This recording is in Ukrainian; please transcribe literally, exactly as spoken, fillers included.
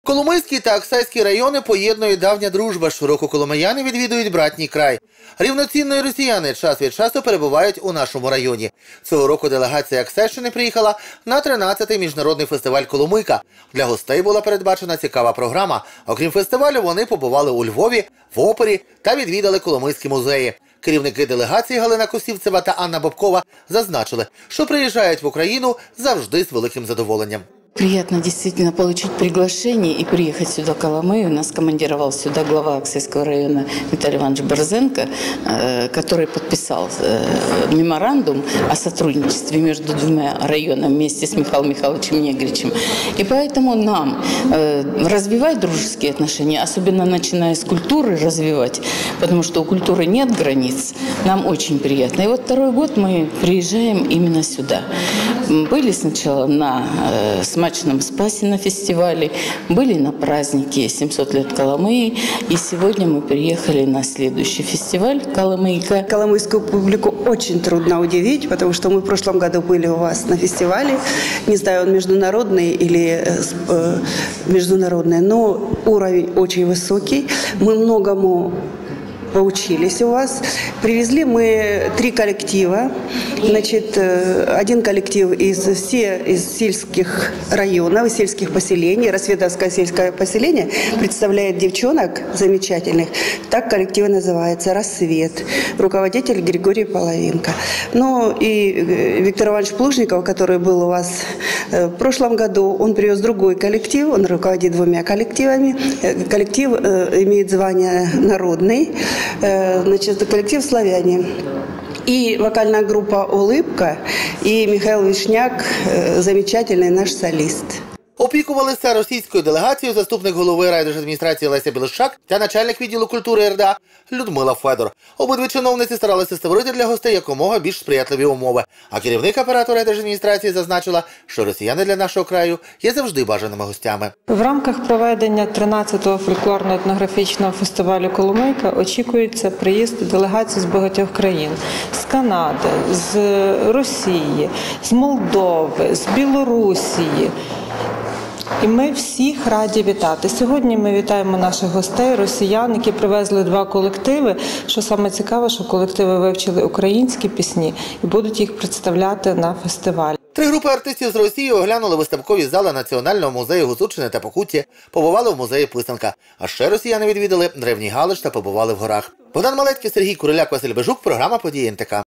Коломийський та Аксайський райони поєднує давня дружба. Щороку коломияни відвідують братній край. Рівноцінно й росіяни час від часу перебувають у нашому районі. Цього року делегація Аксайщини приїхала на тринадцятий міжнародний фестиваль «Коломийка». Для гостей була передбачена цікава програма. Окрім фестивалю, вони побували у Львові, в опері та відвідали Коломийські музеї. Керівники делегації Галина Косівцева та Анна Бобкова зазначили, що приїжджають в Україну завжди з великим задоволенням. Приятно действительно получить приглашение и приехать сюда, в Коломыю. Нас командировал сюда глава Аксайского района Виталий Иванович Борзенко, который подписал меморандум о сотрудничестве между двумя районами вместе с Михаилом Михайловичем Негричем. И поэтому нам развивать дружеские отношения, особенно начиная с культуры развивать, потому что у культуры нет границ, нам очень приятно. И вот второй год мы приезжаем именно сюда. Были сначала на Смачном Спасе на фестивале, были на празднике семьсот лет Коломыи, и сегодня мы приехали на следующий фестиваль «Коломийка». Коломийскую публику очень трудно удивить, потому что мы в прошлом году были у вас на фестивале, не знаю, он международный или э, международный, но уровень очень высокий, мы многому поучились у вас. Привезли мы три коллектива. Значит, один коллектив из, все, из сельских районов, из сельских поселений. Рассветовское сельское поселение представляет девчонок замечательных. Так коллектив называется «Рассвет». Руководитель Григорий Половинка. Ну и Виктор Иванович Плужников, который был у вас в прошлом году, он привез другой коллектив. Он руководит двумя коллективами. Коллектив имеет звание «Народный». Значит, коллектив «Славяне». И вокальная группа «Улыбка», и Михаил Вишняк, замечательный наш солист. Опікувалися російською делегацією заступник голови райдержадміністрації Леся Білощак та начальник відділу культури ер де а Людмила Федор. Обидві чиновниці старалися створити для гостей якомога більш сприятливі умови. А керівник апарату райдержадміністрації зазначила, що росіяни для нашого краю є завжди бажаними гостями. В рамках проведення тринадцятого фольклорно-етнографічного фестивалю «Коломийка» очікується приїзд делегацій з багатьох країн. З Канади, з Росії, з Молдови, з Білорусії. І ми всіх раді вітати. Сьогодні ми вітаємо наших гостей, росіян, які привезли два колективи. Що саме цікаве, що колективи вивчили українські пісні і будуть їх представляти на фестивалі. Три групи артистів з Росії оглянули виставкові зали Національного музею Гуцульщини та Покутті, побували в музеї Писанка. А ще росіяни відвідали Древній Галич та побували в горах. Богдан Малецький, Сергій Куриляк, Василь Бежук, програма «Події ен те ка».